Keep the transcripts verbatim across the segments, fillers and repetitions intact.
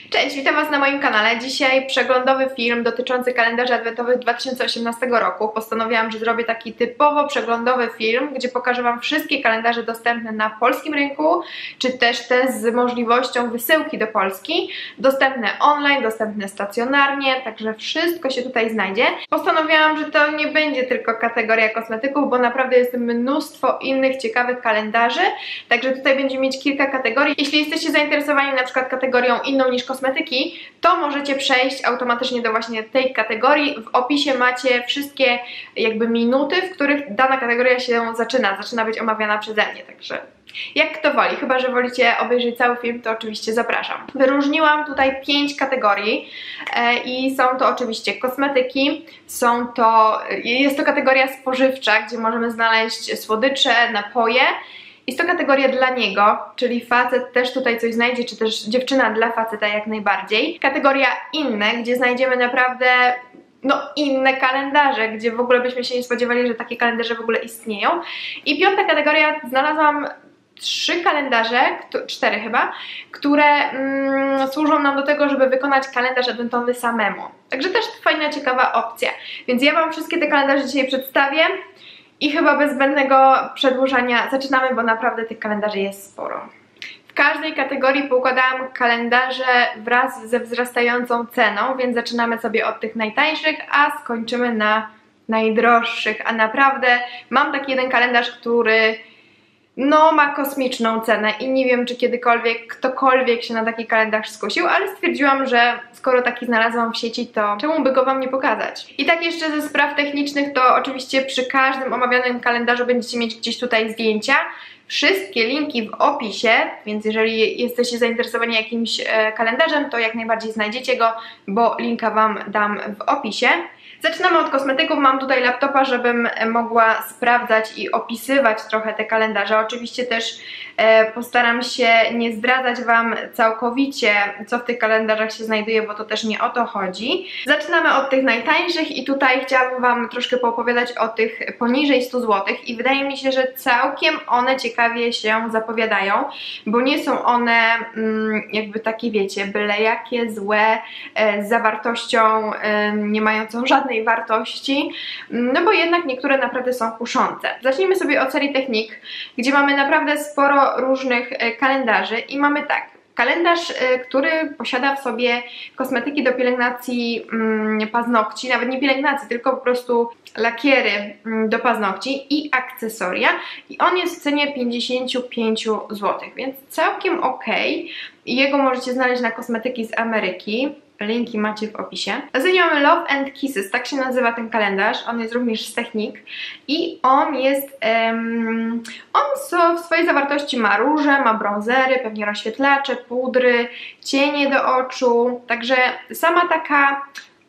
Cześć, witam Was na moim kanale. Dzisiaj przeglądowy film dotyczący kalendarzy adwentowych dwa tysiące osiemnastego roku. Postanowiłam, że zrobię taki typowo przeglądowy film, gdzie pokażę Wam wszystkie kalendarze dostępne na polskim rynku, czy też te z możliwością wysyłki do Polski, dostępne online, dostępne stacjonarnie, także wszystko się tutaj znajdzie. Postanowiłam, że to nie będzie tylko kategoria kosmetyków, bo naprawdę jest mnóstwo innych ciekawych kalendarzy, także tutaj będziemy mieć kilka kategorii. Jeśli jesteście zainteresowani na przykład kategorią inną niż kosmetyki, to możecie przejść automatycznie do właśnie tej kategorii. W opisie macie wszystkie jakby minuty, w których dana kategoria się zaczyna, zaczyna być omawiana przeze mnie, także jak kto woli, chyba że wolicie obejrzeć cały film, to oczywiście zapraszam. Wyróżniłam tutaj pięć kategorii e, i są to oczywiście kosmetyki, są to, jest to kategoria spożywcza, gdzie możemy znaleźć słodycze, napoje. Jest to kategoria dla niego, czyli facet też tutaj coś znajdzie, czy też dziewczyna dla faceta jak najbardziej. Kategoria inne, gdzie znajdziemy naprawdę no inne kalendarze, gdzie w ogóle byśmy się nie spodziewali, że takie kalendarze w ogóle istnieją. I piąta kategoria, znalazłam trzy kalendarze, cztery chyba, które mm, służą nam do tego, żeby wykonać kalendarz adwentowy samemu. Także też fajna, ciekawa opcja. Więc ja Wam wszystkie te kalendarze dzisiaj przedstawię. I chyba bez zbędnego przedłużania zaczynamy, bo naprawdę tych kalendarzy jest sporo. W każdej kategorii poukładałam kalendarze wraz ze wzrastającą ceną, więc zaczynamy sobie od tych najtańszych, a skończymy na najdroższych. A naprawdę mam taki jeden kalendarz, który no ma kosmiczną cenę i nie wiem, czy kiedykolwiek ktokolwiek się na taki kalendarz skusił, ale stwierdziłam, że skoro taki znalazłam w sieci, to czemu by go Wam nie pokazać? I tak jeszcze ze spraw technicznych, to oczywiście przy każdym omawianym kalendarzu będziecie mieć gdzieś tutaj zdjęcia. Wszystkie linki w opisie, więc jeżeli jesteście zainteresowani jakimś e, kalendarzem, to jak najbardziej znajdziecie go, bo linka Wam dam w opisie. Zaczynamy od kosmetyków. Mam tutaj laptopa, żebym mogła sprawdzać i opisywać trochę te kalendarze. Oczywiście też e, postaram się nie zdradzać Wam całkowicie, co w tych kalendarzach się znajduje, bo to też nie o to chodzi. Zaczynamy od tych najtańszych i tutaj chciałabym Wam troszkę poopowiadać o tych poniżej stu złotych i wydaje mi się, że całkiem one ciekawie się zapowiadają, bo nie są one mm, jakby takie, wiecie, byle jakie złe, e, z zawartością e, nie mającą żadnej wartości, no bo jednak niektóre naprawdę są kuszące. Zacznijmy sobie od serii Technique, gdzie mamy naprawdę sporo różnych kalendarzy i mamy tak, kalendarz, który posiada w sobie kosmetyki do pielęgnacji mm, paznokci, nawet nie pielęgnacji, tylko po prostu lakiery mm, do paznokci i akcesoria i on jest w cenie pięćdziesiąt pięć złotych, więc całkiem ok. Jego możecie znaleźć na Kosmetyki z Ameryki. Linki macie w opisie. Następnie mamy Love and Kisses, tak się nazywa ten kalendarz, on jest również z Technique i on jest, um, on so, w swojej zawartości ma róże, ma bronzery, pewnie rozświetlacze, pudry, cienie do oczu, także sama taka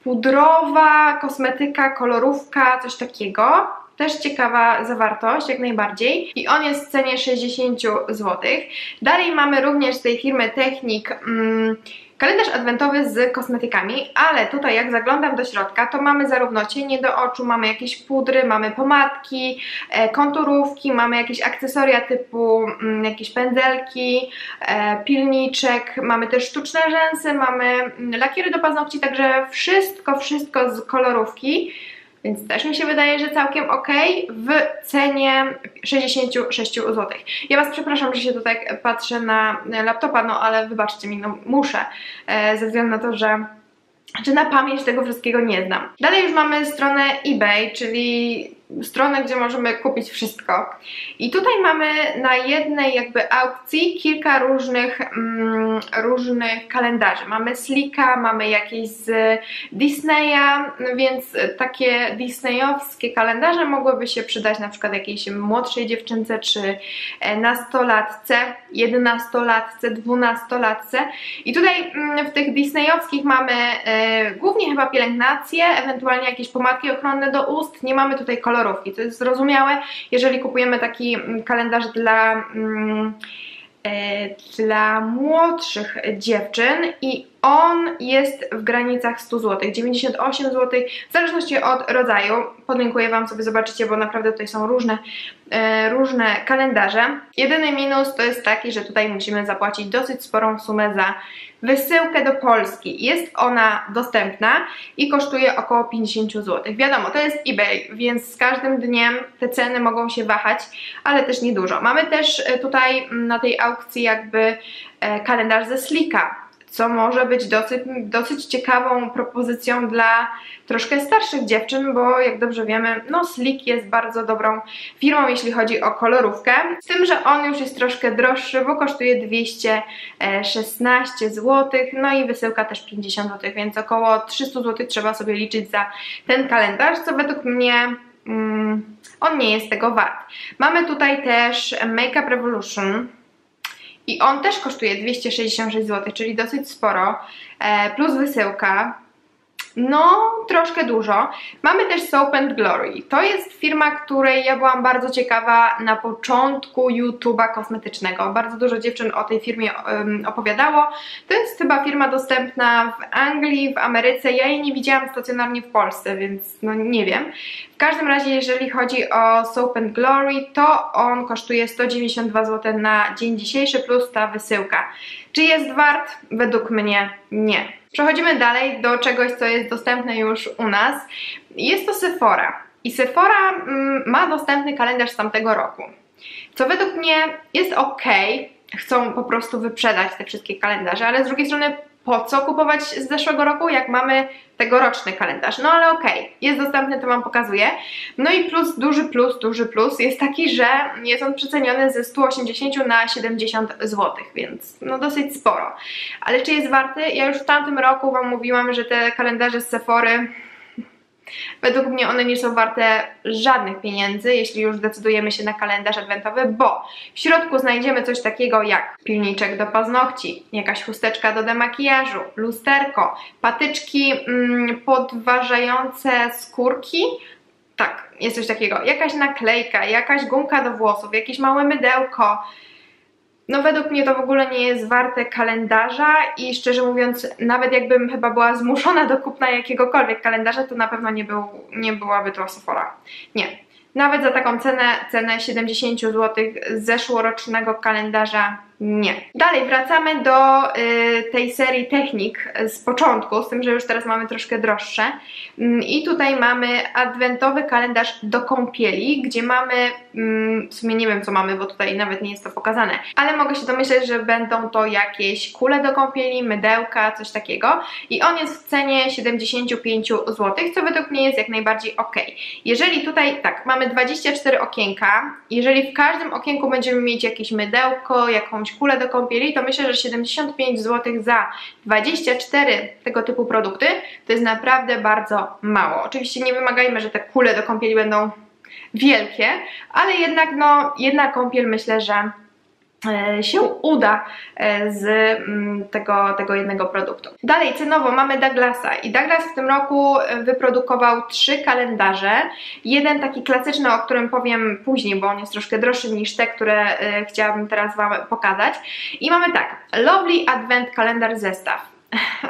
pudrowa kosmetyka, kolorówka, coś takiego. Też ciekawa zawartość, jak najbardziej. I on jest w cenie sześćdziesiąt złotych. Dalej mamy również z tej firmy Technique mm, kalendarz adwentowy z kosmetykami, ale tutaj jak zaglądam do środka, to mamy zarówno cienie do oczu, mamy jakieś pudry, mamy pomadki, e, konturówki, mamy jakieś akcesoria typu mm, jakieś pędzelki, e, pilniczek, mamy też sztuczne rzęsy, mamy mm, lakiery do paznokci, także wszystko, wszystko z kolorówki. Więc też mi się wydaje, że całkiem ok w cenie sześćdziesiąt sześć złotych. Ja Was przepraszam, że się tutaj patrzę na laptopa, no ale wybaczcie mi, no muszę, e, ze względu na to, że czy na pamięć tego wszystkiego nie znam. Dalej już mamy stronę eBay, czyli stronę, gdzie możemy kupić wszystko. I tutaj mamy na jednej jakby aukcji kilka różnych, mm, różnych kalendarzy. Mamy Slicka, mamy jakieś z Disneya, więc takie disneyowskie kalendarze mogłyby się przydać na przykład jakiejś młodszej dziewczynce, czy nastolatce, jedenastolatce, dwunastolatce. I tutaj mm, w tych disneyowskich mamy e, głównie chyba pielęgnacje, ewentualnie jakieś pomadki ochronne do ust. Nie mamy tutaj kolorów. To jest zrozumiałe, jeżeli kupujemy taki kalendarz dla, mm, e, dla młodszych dziewczyn i On jest w granicach stu złotych, dziewięćdziesiąt osiem złotych, w zależności od rodzaju. Podlinkuję Wam, sobie zobaczycie, bo naprawdę tutaj są różne, e, różne kalendarze. Jedyny minus to jest taki, że tutaj musimy zapłacić dosyć sporą sumę za wysyłkę do Polski. Jest ona dostępna i kosztuje około pięćdziesiąt złotych. Wiadomo, to jest eBay, więc z każdym dniem te ceny mogą się wahać, ale też niedużo. Mamy też tutaj na tej aukcji jakby kalendarz ze Sleeka, co może być dosyć, dosyć ciekawą propozycją dla troszkę starszych dziewczyn, bo jak dobrze wiemy, no Sleek jest bardzo dobrą firmą, jeśli chodzi o kolorówkę. Z tym, że on już jest troszkę droższy, bo kosztuje dwieście szesnaście złotych, no i wysyłka też pięćdziesiąt złotych, więc około trzysta złotych trzeba sobie liczyć za ten kalendarz, co według mnie mm, on nie jest tego wart. Mamy tutaj też Make Up Revolution. I on też kosztuje dwieście sześćdziesiąt sześć złotych, czyli dosyć sporo, e, plus wysyłka. No, troszkę dużo. Mamy też Soap and Glory. To jest firma, której ja byłam bardzo ciekawa na początku YouTube'a kosmetycznego. Bardzo dużo dziewczyn o tej firmie um, opowiadało. To jest chyba firma dostępna w Anglii, w Ameryce. Ja jej nie widziałam stacjonarnie w Polsce, więc no nie wiem. W każdym razie, jeżeli chodzi o Soap and Glory, to on kosztuje sto dziewięćdziesiąt dwa złote na dzień dzisiejszy plus ta wysyłka. Czy jest wart? Według mnie nie. Przechodzimy dalej do czegoś, co jest dostępne już u nas. Jest to Sephora. I Sephora mm, ma dostępny kalendarz z tamtego roku. Co według mnie jest ok. Chcą po prostu wyprzedać te wszystkie kalendarze, ale z drugiej strony po co kupować z zeszłego roku, jak mamy tegoroczny kalendarz? No ale okej, okay, jest dostępny, to Wam pokazuję. No i plus, duży plus, duży plus jest taki, że jest on przeceniony ze stu osiemdziesięciu na siedemdziesiąt złotych, więc no dosyć sporo. Ale czy jest warty? Ja już w tamtym roku Wam mówiłam, że te kalendarze z Sephory, według mnie one nie są warte żadnych pieniędzy, jeśli już decydujemy się na kalendarz adwentowy, bo w środku znajdziemy coś takiego jak pilniczek do paznokci, jakaś chusteczka do demakijażu, lusterko, patyczki mm, podważające skórki, tak, jest coś takiego, jakaś naklejka, jakaś gumka do włosów, jakieś małe mydełko. No według mnie to w ogóle nie jest warte kalendarza i szczerze mówiąc, nawet jakbym chyba była zmuszona do kupna jakiegokolwiek kalendarza, to na pewno nie, był, nie byłaby to Sephora. Nie. Nawet za taką cenę, cenę siedemdziesiąt złotych z zeszłorocznego kalendarza nie. Dalej wracamy do y, tej serii technik z początku, z tym, że już teraz mamy troszkę droższe. Mm, I tutaj mamy adwentowy kalendarz do kąpieli, gdzie mamy, mm, w sumie nie wiem co mamy, bo tutaj nawet nie jest to pokazane, ale mogę się domyśleć, że będą to jakieś kule do kąpieli, mydełka, coś takiego. I on jest w cenie siedemdziesiąt pięć złotych, co według mnie jest jak najbardziej ok. Jeżeli tutaj, tak, mamy dwadzieścia cztery okienka, jeżeli w każdym okienku będziemy mieć jakieś mydełko, jakąś kulę do kąpieli, to myślę, że siedemdziesiąt pięć złotych za dwadzieścia cztery tego typu produkty to jest naprawdę bardzo mało. Oczywiście nie wymagajmy, że te kule do kąpieli będą wielkie, ale jednak no, jedna kąpiel myślę, że się uda z tego, tego jednego produktu. Dalej cenowo mamy Douglasa i Douglas w tym roku wyprodukował trzy kalendarze. Jeden taki klasyczny, o którym powiem później, bo on jest troszkę droższy niż te, które chciałabym teraz Wam pokazać. I mamy tak, Lovely Advent Kalendar Zestaw.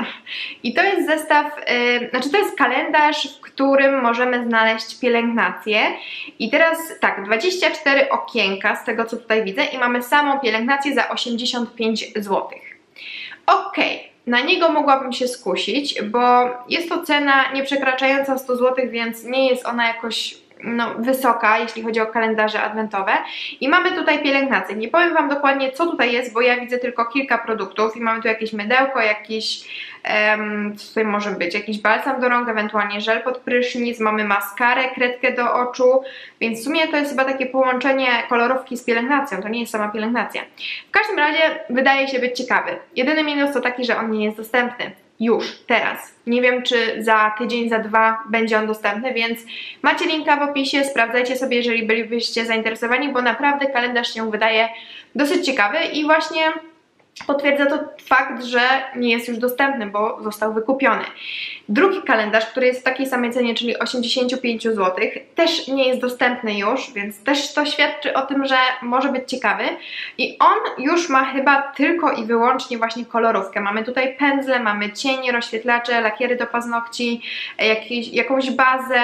I to jest zestaw, yy, znaczy to jest kalendarz, w którym możemy znaleźć pielęgnację. I teraz tak, dwadzieścia cztery okienka z tego co tutaj widzę i mamy samą pielęgnację za osiemdziesiąt pięć złotych. Okej, okay. Na niego mogłabym się skusić, bo jest to cena nie przekraczająca stu złotych, więc nie jest ona jakoś no, wysoka, jeśli chodzi o kalendarze adwentowe. I mamy tutaj pielęgnację. Nie powiem Wam dokładnie, co tutaj jest, bo ja widzę tylko kilka produktów i mamy tu jakieś mydełko, jakiś, um, co tutaj może być, jakiś balsam do rąk, ewentualnie żel pod prysznic, mamy maskarę, kredkę do oczu, więc w sumie to jest chyba takie połączenie kolorówki z pielęgnacją, to nie jest sama pielęgnacja. W każdym razie wydaje się być ciekawy. Jedyny minus to taki, że on nie jest dostępny. Już, teraz. Nie wiem, czy za tydzień, za dwa będzie on dostępny, więc macie linka w opisie, sprawdzajcie sobie, jeżeli bylibyście zainteresowani, bo naprawdę kalendarz się wydaje dosyć ciekawy i właśnie Potwierdza to fakt, że nie jest już dostępny, bo został wykupiony. Drugi kalendarz, który jest w takiej samej cenie, czyli osiemdziesiąt pięć złotych, też nie jest dostępny już, więc też to świadczy o tym, że może być ciekawy. I on już ma chyba tylko i wyłącznie właśnie kolorówkę. Mamy tutaj pędzle, mamy cienie, rozświetlacze, lakiery do paznokci, jakieś, jakąś bazę,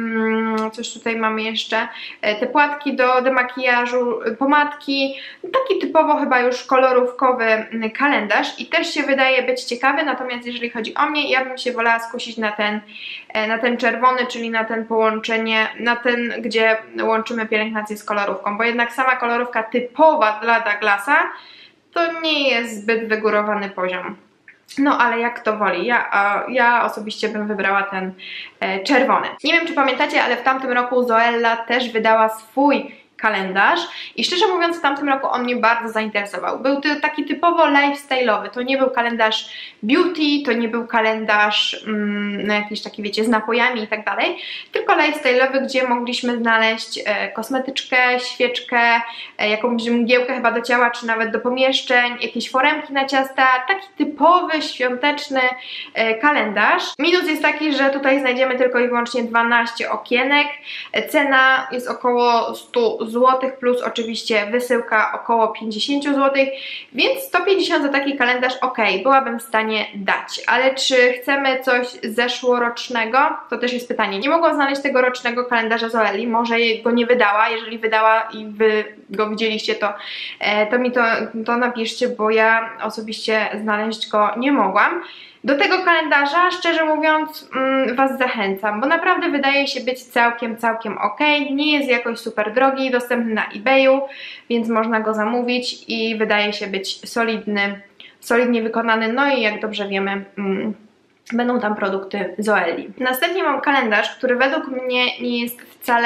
hmm, coś tutaj mamy jeszcze, te płatki do demakijażu, pomadki. Taki typowo chyba już kolorówkowy kalendarz i też się wydaje być ciekawy, natomiast jeżeli chodzi o mnie, ja bym się wolała skusić na ten, na ten czerwony, czyli na ten połączenie, na ten, gdzie łączymy pielęgnację z kolorówką, bo jednak sama kolorówka typowa dla Douglasa to nie jest zbyt wygórowany poziom. No ale jak to woli, ja, ja osobiście bym wybrała ten e, czerwony. Nie wiem, czy pamiętacie, ale w tamtym roku Zoella też wydała swój kalendarz i szczerze mówiąc w tamtym roku on mnie bardzo zainteresował. Był to taki typowo lifestyle'owy, to nie był kalendarz beauty, to nie był kalendarz mm, no jakiś taki, wiecie, z napojami i tak dalej, tylko lifestyle'owy, gdzie mogliśmy znaleźć e, kosmetyczkę, świeczkę, e, jakąś mgiełkę chyba do ciała, czy nawet do pomieszczeń, jakieś foremki na ciasta, taki typowy, świąteczny e, kalendarz. Minus jest taki, że tutaj znajdziemy tylko i wyłącznie dwanaście okienek, e, cena jest około stu złotych plus oczywiście wysyłka około pięćdziesiąt złotych, więc sto pięćdziesiąt za taki kalendarz ok, byłabym w stanie dać, ale czy chcemy coś zeszłorocznego? To też jest pytanie. Nie mogłam znaleźć tego rocznego kalendarza Zoelli, może go nie wydała, jeżeli wydała i wy go widzieliście, to, to mi to, to napiszcie, bo ja osobiście znaleźć go nie mogłam. Do tego kalendarza, szczerze mówiąc, mm, Was zachęcam, bo naprawdę wydaje się być całkiem, całkiem ok. Nie jest jakoś super drogi, dostępny na eBayu, więc można go zamówić i wydaje się być solidny, solidnie wykonany, no i jak dobrze wiemy, mm, będą tam produkty Zoelli. Następnie mam kalendarz, który według mnie nie jest wcale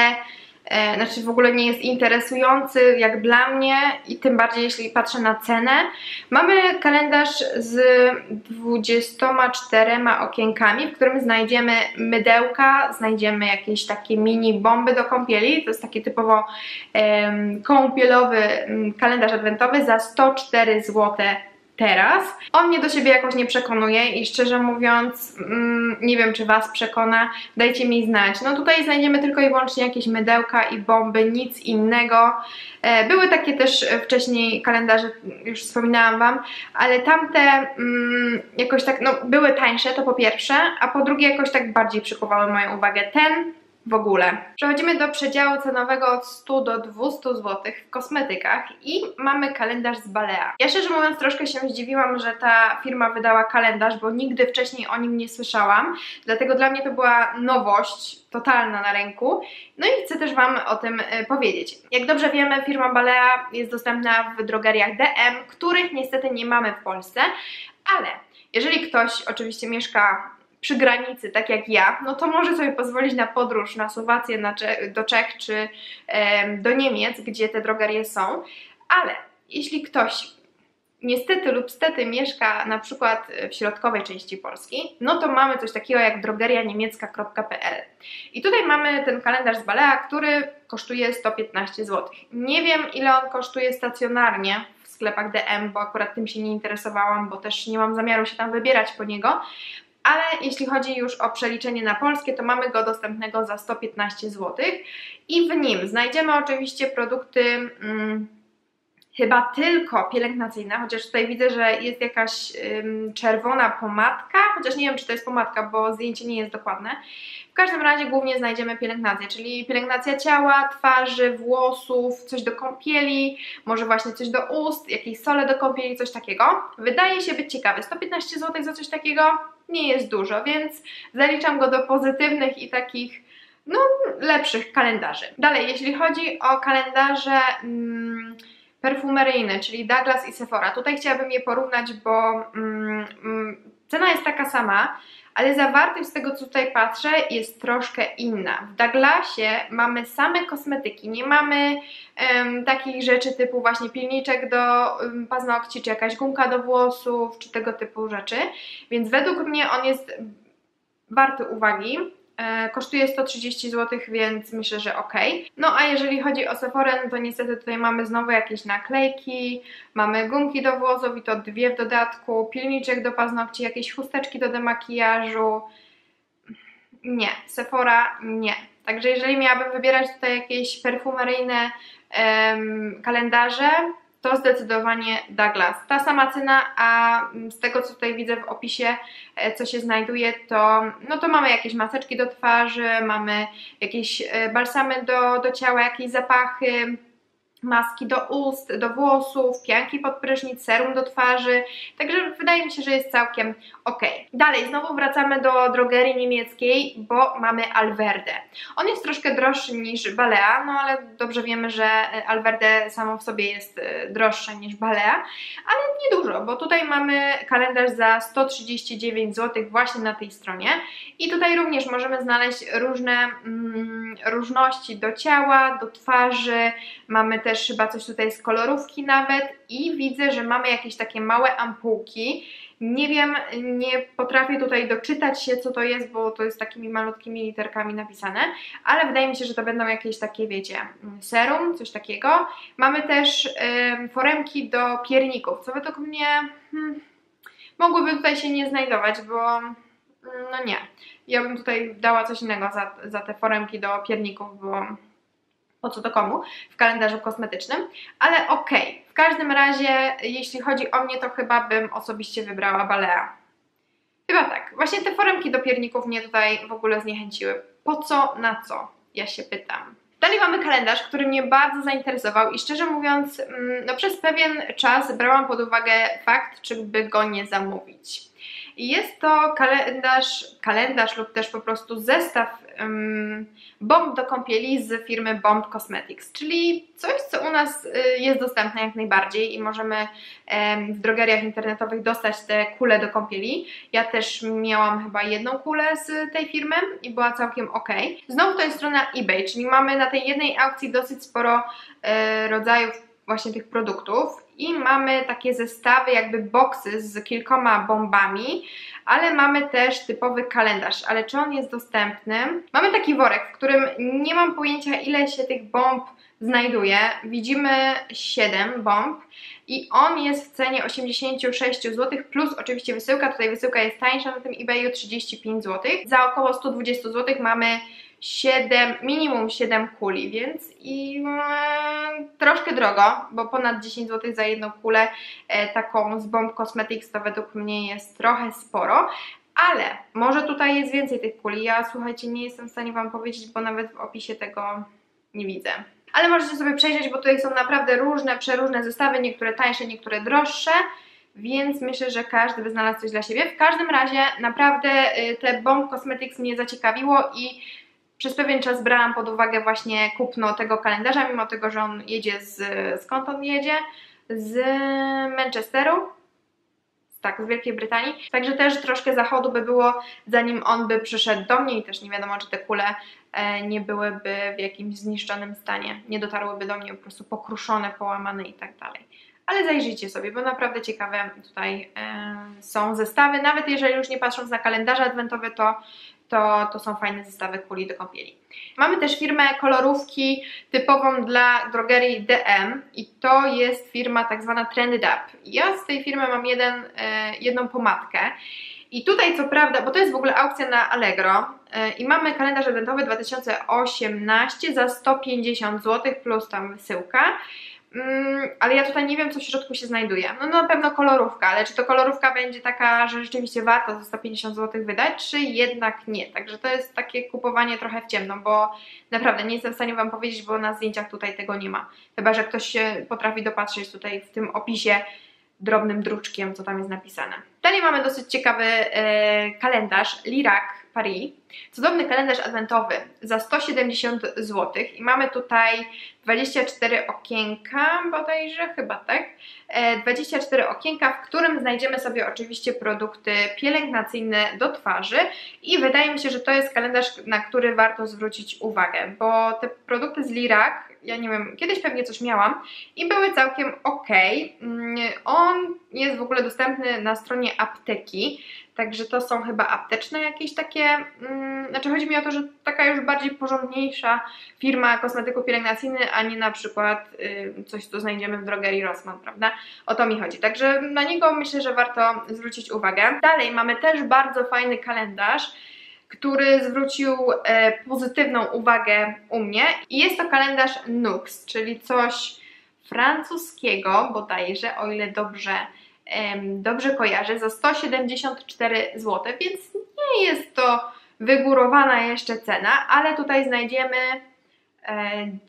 E, znaczy w ogóle nie jest interesujący jak dla mnie i tym bardziej jeśli patrzę na cenę. Mamy kalendarz z dwudziestoma czterema okienkami, w którym znajdziemy mydełka, znajdziemy jakieś takie mini bomby do kąpieli. To jest taki typowo e, kąpielowy kalendarz adwentowy za sto cztery złote teraz. On mnie do siebie jakoś nie przekonuje i szczerze mówiąc mm, nie wiem, czy Was przekona, dajcie mi znać. No tutaj znajdziemy tylko i wyłącznie jakieś mydełka i bomby, nic innego. E, były takie też wcześniej kalendarze, już wspominałam Wam, ale tamte mm, jakoś tak, no były tańsze, to po pierwsze, a po drugie jakoś tak bardziej przykuwały moją uwagę. Ten w ogóle. Przechodzimy do przedziału cenowego od stu do dwustu złotych w kosmetykach i mamy kalendarz z Balea. Ja szczerze mówiąc troszkę się zdziwiłam, że ta firma wydała kalendarz, bo nigdy wcześniej o nim nie słyszałam, dlatego dla mnie to była nowość totalna na rynku. No i chcę też Wam o tym y, powiedzieć. Jak dobrze wiemy, firma Balea jest dostępna w drogeriach D M, których niestety nie mamy w Polsce, ale jeżeli ktoś oczywiście mieszka przy granicy, tak jak ja, no to może sobie pozwolić na podróż na Słowację, na Cze do Czech czy e, do Niemiec, gdzie te drogerie są, ale jeśli ktoś niestety lub stety mieszka na przykład w środkowej części Polski, no to mamy coś takiego jak drogeria niemiecka kropka p l. I tutaj mamy ten kalendarz z Balea, który kosztuje sto piętnaście złotych. Nie wiem, ile on kosztuje stacjonarnie w sklepach D M, bo akurat tym się nie interesowałam, bo też nie mam zamiaru się tam wybierać po niego, ale jeśli chodzi już o przeliczenie na polskie, to mamy go dostępnego za sto piętnaście złotych i w nim znajdziemy oczywiście produkty hmm, chyba tylko pielęgnacyjne, chociaż tutaj widzę, że jest jakaś ym, czerwona pomadka, chociaż nie wiem, czy to jest pomadka, bo zdjęcie nie jest dokładne. W każdym razie głównie znajdziemy pielęgnację, czyli pielęgnacja ciała, twarzy, włosów, coś do kąpieli, może właśnie coś do ust, jakieś sole do kąpieli, coś takiego. Wydaje się być ciekawy. sto piętnaście złotych za coś takiego nie jest dużo, więc zaliczam go do pozytywnych i takich, no, lepszych kalendarzy. Dalej, jeśli chodzi o kalendarze mm, perfumeryjne, czyli Douglas i Sephora, tutaj chciałabym je porównać, bo mm, mm, cena jest taka sama, ale zawartość z tego, co tutaj patrzę, jest troszkę inna. W Douglasie mamy same kosmetyki, nie mamy um, takich rzeczy typu właśnie pilniczek do um, paznokci, czy jakaś gumka do włosów, czy tego typu rzeczy, więc według mnie on jest warty uwagi. E, kosztuje sto trzydzieści złotych, więc myślę, że ok. No a jeżeli chodzi o Sephorę, no to niestety tutaj mamy znowu jakieś naklejki, mamy gumki do włosów i to dwie w dodatku, pilniczek do paznokci, jakieś chusteczki do demakijażu. Nie, Sephora nie. Także jeżeli miałabym wybierać tutaj jakieś perfumeryjne em, kalendarze, to zdecydowanie Douglas. Ta sama cena, a z tego co tutaj widzę w opisie, co się znajduje, to, no to mamy jakieś maseczki do twarzy, mamy jakieś balsamy do, do ciała, jakieś zapachy, maski do ust, do włosów, pianki pod prysznic, serum do twarzy, także wydaje mi się, że jest całkiem ok. Dalej, znowu wracamy do drogerii niemieckiej, bo mamy Alverde. On jest troszkę droższy niż Balea, no ale dobrze wiemy, że Alverde samo w sobie jest droższe niż Balea, ale niedużo, bo tutaj mamy kalendarz za sto trzydzieści dziewięć złotych właśnie na tej stronie i tutaj również możemy znaleźć różne mm, różności do ciała, do twarzy, mamy też też chyba coś tutaj z kolorówki nawet i widzę, że mamy jakieś takie małe ampułki. Nie wiem, nie potrafię tutaj doczytać się, co to jest, bo to jest takimi malutkimi literkami napisane, ale wydaje mi się, że to będą jakieś takie, wiecie, serum, coś takiego. Mamy też y, foremki do pierników, co według mnie hmm, mogłyby tutaj się nie znajdować, bo no nie. Ja bym tutaj dała coś innego za, za te foremki do pierników, bo po co to komu w kalendarzu kosmetycznym, ale okej, okay. W każdym razie jeśli chodzi o mnie, to chyba bym osobiście wybrała Balea. Chyba tak, właśnie te foremki do pierników mnie tutaj w ogóle zniechęciły. Po co, na co? Ja się pytam. Dalej mamy kalendarz, który mnie bardzo zainteresował i szczerze mówiąc, no przez pewien czas brałam pod uwagę fakt, czy by go nie zamówić. Jest to kalendarz, kalendarz lub też po prostu zestaw um, bomb do kąpieli z firmy Bomb Cosmetics, czyli coś, co u nas y, jest dostępne jak najbardziej i możemy um, w drogeriach internetowych dostać te kule do kąpieli. Ja też miałam chyba jedną kulę z tej firmy i była całkiem ok. Znowu to jest strona eBay, czyli mamy na tej jednej aukcji dosyć sporo y, rodzajów właśnie tych produktów i mamy takie zestawy, jakby boksy z kilkoma bombami, ale mamy też typowy kalendarz, ale czy on jest dostępny? Mamy taki worek, w którym nie mam pojęcia, ile się tych bomb znajduje. Widzimy siedem bomb i on jest w cenie osiemdziesiąt sześć złotych plus oczywiście wysyłka. Tutaj wysyłka jest tańsza na tym eBayu, trzydzieści pięć złotych. Za około sto dwadzieścia złotych mamy siedem, minimum siedem kuli, więc i e, troszkę drogo, bo ponad dziesięć złotych za jedną kulę e, taką z Bomb Cosmetics to według mnie jest trochę sporo, ale może tutaj jest więcej tych kuli. Ja słuchajcie, nie jestem w stanie Wam powiedzieć, bo nawet w opisie tego nie widzę. Ale możecie sobie przejrzeć, bo tutaj są naprawdę różne, przeróżne zestawy, niektóre tańsze, niektóre droższe, więc myślę, że każdy by znalazł coś dla siebie. W każdym razie naprawdę y, te Bomb Cosmetics mnie zaciekawiło i przez pewien czas brałam pod uwagę właśnie kupno tego kalendarza, mimo tego, że on jedzie z... skąd on jedzie? Z Manchesteru? Tak, z Wielkiej Brytanii. Także też troszkę zachodu by było, zanim on by przyszedł do mnie i też nie wiadomo, czy te kule e, nie byłyby w jakimś zniszczonym stanie. Nie dotarłyby do mnie po prostu pokruszone, połamane i tak dalej. Ale zajrzyjcie sobie, bo naprawdę ciekawe tutaj e, są zestawy. Nawet jeżeli już nie patrząc na kalendarze adwentowe, to To, to są fajne zestawy kuli do kąpieli. Mamy też firmę kolorówki typową dla drogerii D M i to jest firma tak zwana Trended Up. Ja z tej firmy mam jeden, e, jedną pomadkę i tutaj co prawda, bo to jest w ogóle aukcja na Allegro e, i mamy kalendarz adwentowy dwa tysiące osiemnaście za sto pięćdziesiąt złotych plus tam wysyłka. Mm, ale ja tutaj nie wiem, co w środku się znajduje. No na pewno kolorówka, ale czy to kolorówka będzie taka, że rzeczywiście warto za sto pięćdziesiąt złotych wydać, czy jednak nie. Także to jest takie kupowanie trochę w ciemno, bo naprawdę nie jestem w stanie Wam powiedzieć, bo na zdjęciach tutaj tego nie ma. Chyba że ktoś się potrafi dopatrzeć tutaj w tym opisie drobnym druczkiem, co tam jest napisane. Dalej mamy dosyć ciekawy e, kalendarz Lirac Paris. Cudowny kalendarz adwentowy za sto siedemdziesiąt złotych i mamy tutaj dwadzieścia cztery okienka, bodajże, chyba tak, dwadzieścia cztery okienka, w którym znajdziemy sobie oczywiście produkty pielęgnacyjne do twarzy i wydaje mi się, że to jest kalendarz, na który warto zwrócić uwagę, bo te produkty z Lirac, ja nie wiem, kiedyś pewnie coś miałam i były całkiem ok. On jest w ogóle dostępny na stronie apteki, także to są chyba apteczne jakieś takie mm, znaczy chodzi mi o to, że taka już bardziej porządniejsza firma kosmetyków pielęgnacyjnych, a nie na przykład y, coś, co znajdziemy w drogerii Rossmann, prawda? O to mi chodzi. Także na niego myślę, że warto zwrócić uwagę. Dalej mamy też bardzo fajny kalendarz, który zwrócił e, pozytywną uwagę u mnie i jest to kalendarz Nux, czyli coś francuskiego bodajże, o ile dobrze, em, dobrze kojarzę, za sto siedemdziesiąt cztery złote, więc nie jest to wygórowana jeszcze cena, ale tutaj znajdziemy e,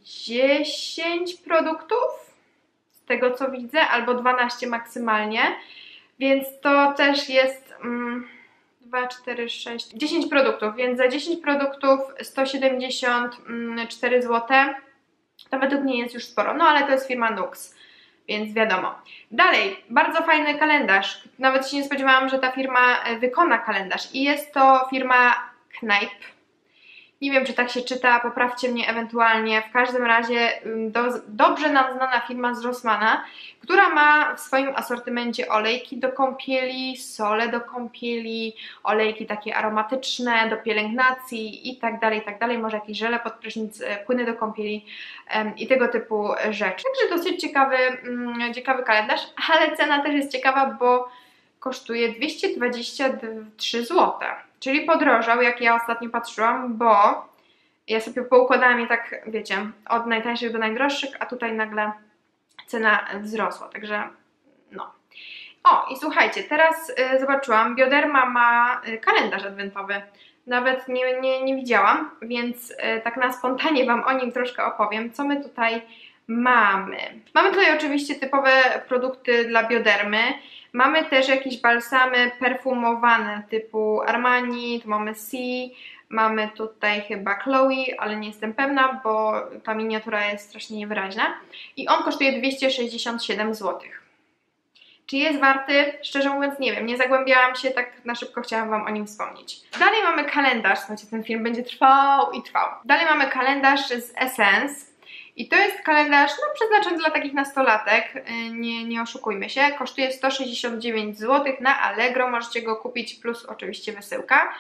dziesięć produktów, z tego co widzę, albo dwanaście maksymalnie, więc to też jest... Mm, dwa, cztery, sześć, dziesięć produktów, więc za dziesięć produktów sto siedemdziesiąt cztery złote to według mnie jest już sporo, no ale to jest firma Nux, więc wiadomo. Dalej, bardzo fajny kalendarz, nawet się nie spodziewałam, że ta firma wykona kalendarz i jest to firma Kneipp. Nie wiem, czy tak się czyta, poprawcie mnie ewentualnie. W każdym razie do, dobrze nam znana firma z Rossmana, która ma w swoim asortymencie olejki do kąpieli, sole do kąpieli, olejki takie aromatyczne do pielęgnacji i tak dalej, i tak dalej. Może jakieś żele pod prysznic, płyny do kąpieli um, i tego typu rzeczy. Także dosyć ciekawy, um, ciekawy kalendarz, ale cena też jest ciekawa, bo kosztuje dwieście dwadzieścia trzy złote. Czyli podrożał, jak ja ostatnio patrzyłam, bo ja sobie poukładałam je tak, wiecie, od najtańszych do najdroższych, a tutaj nagle cena wzrosła, także no. O, i słuchajcie, teraz y, zobaczyłam, Bioderma ma y, kalendarz adwentowy. Nawet nie, nie, nie widziałam, więc y, tak na spontanie Wam o nim troszkę opowiem, co my tutaj mamy. Mamy tutaj oczywiście typowe produkty dla Biodermy. Mamy też jakieś balsamy perfumowane typu Armani, tu mamy C, mamy tutaj chyba Chloe, ale nie jestem pewna, bo ta miniatura jest strasznie niewyraźna. I on kosztuje dwieście sześćdziesiąt siedem złotych. Czy jest warty? Szczerze mówiąc nie wiem, nie zagłębiałam się, tak na szybko chciałam Wam o nim wspomnieć. Dalej mamy kalendarz, słuchajcie, ten film będzie trwał i trwał. Dalej mamy kalendarz z Essence. I to jest kalendarz no, przeznaczony dla takich nastolatek, nie, nie oszukujmy się, kosztuje sto sześćdziesiąt dziewięć złotych na Allegro, możecie go kupić plus oczywiście wysyłka.